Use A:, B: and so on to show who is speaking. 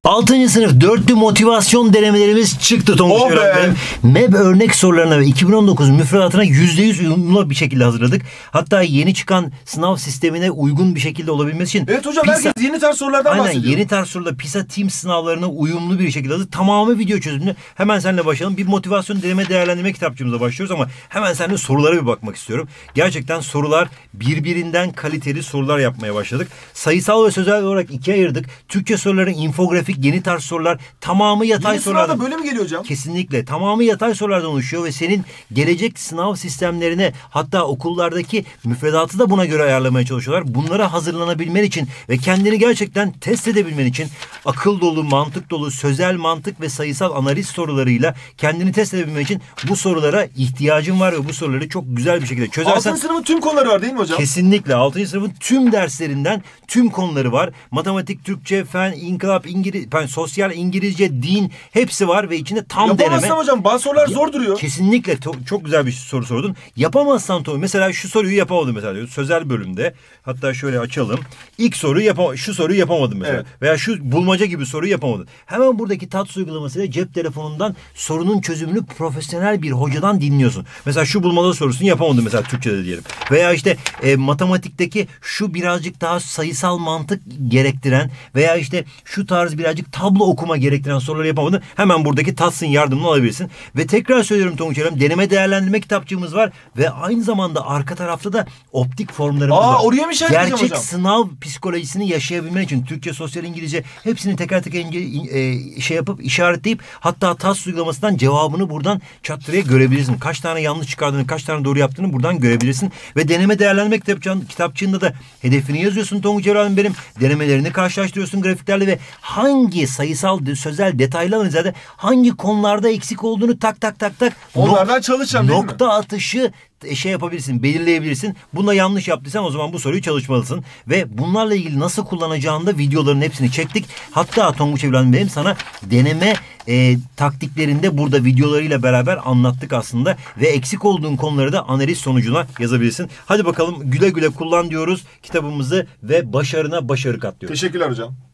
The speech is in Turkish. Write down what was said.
A: 6. sınıf dörtlü motivasyon denemelerimiz çıktı Tonguç öğretmenim. MEB örnek sorularına ve 2019 müfredatına %100 uyumlu bir şekilde hazırladık. Hatta yeni çıkan sınav sistemine uygun bir şekilde olabilmesi için.
B: Evet hocam, herkes yeni tarz sorulardan bahsediyor.
A: Yeni tarz sorular PISA Teams sınavlarına uyumlu bir şekilde hazır. Tamamı video çözümlü. Hemen seninle başlayalım. Bir motivasyon deneme değerlendirme kitapçığımıza başlıyoruz ama hemen seninle sorulara bir bakmak istiyorum. Gerçekten sorular birbirinden kaliteli sorular yapmaya başladık. Sayısal ve sözel olarak ikiye ayırdık. Türkçe soruların infografik, yeni tarz sorular, tamamı yatay sorulardan.
B: Yeni sınavda böyle mi geliyor hocam?
A: Kesinlikle. Tamamı yatay sorulardan oluşuyor ve senin gelecek sınav sistemlerine, hatta okullardaki müfredatı da buna göre ayarlamaya çalışıyorlar. Bunlara hazırlanabilmen için ve kendini gerçekten test edebilmen için akıl dolu, mantık dolu, sözel mantık ve sayısal analiz sorularıyla kendini test edebilmen için bu sorulara ihtiyacın var ve bu soruları çok güzel bir şekilde çözersen.
B: 6. sınıfın tüm konuları var değil mi hocam?
A: Kesinlikle. 6. sınıfın tüm derslerinden tüm konuları var. Matematik, Türkçe, fen, inkılap, sosyal, İngilizce, din hepsi var ve içinde tam deneme.
B: Yapamazsam hocam, bazı sorular zor duruyor.
A: Kesinlikle çok güzel bir soru sordun. Yapamazsan Tommy, mesela şu soruyu yapamadım mesela diyor. Sözel bölümde. Hatta şöyle açalım. İlk soruyu şu soruyu yapamadım mesela. Evet. Veya şu bulmaca gibi soruyu yapamadım. Hemen buradaki TATS uygulamasıyla cep telefonundan sorunun çözümünü profesyonel bir hocadan dinliyorsun. Mesela şu bulmaca sorusunu yapamadım mesela Türkçe'de diyelim. Veya işte matematikteki şu birazcık daha sayısal mantık gerektiren veya işte şu tarz birazcık tablo okuma gerektiren soruları yapamadın. Hemen buradaki TATS'ın yardımını alabilirsin. Ve tekrar söylüyorum Tonguç Hocam, deneme değerlendirme kitapçığımız var ve aynı zamanda arka tarafta da optik formlarımız var.
B: Oraya mı işaretleyeceğim hocam?
A: Gerçek sınav psikolojisini yaşayabilmen için Türkçe, sosyal, İngilizce hepsini teker teker yapıp işaretleyip hatta TATS uygulamasından cevabını buradan çattırıya görebilirsin. Kaç tane yanlış çıkardığını, kaç tane doğru yaptığını buradan görebilirsin. Ve deneme değerlendirme kitapçığında da hedefini yazıyorsun Tonguç Hocam benim. Denemelerini karşılaştırıyorsun grafiklerle ve hangi sayısal, sözel, detaylı analizlerde hangi konularda eksik olduğunu tak.
B: Onlardan çalışacağım değil mi?
A: Nokta atışı yapabilirsin, belirleyebilirsin. Bunda yanlış yaptıysan o zaman bu soruyu çalışmalısın. Ve bunlarla ilgili nasıl kullanacağını da videoların hepsini çektik. Hatta Tonguç evladım benim sana deneme taktiklerinde burada videolarıyla beraber anlattık aslında. Ve eksik olduğun konuları da analiz sonucuna yazabilirsin. Hadi bakalım, güle güle kullan diyoruz kitabımızı ve başarına başarı katlıyoruz.
B: Teşekkürler hocam.